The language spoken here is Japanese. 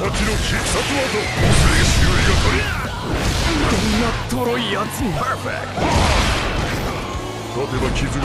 ちの必殺技修理係。 こんなとろいやつに勝てば傷が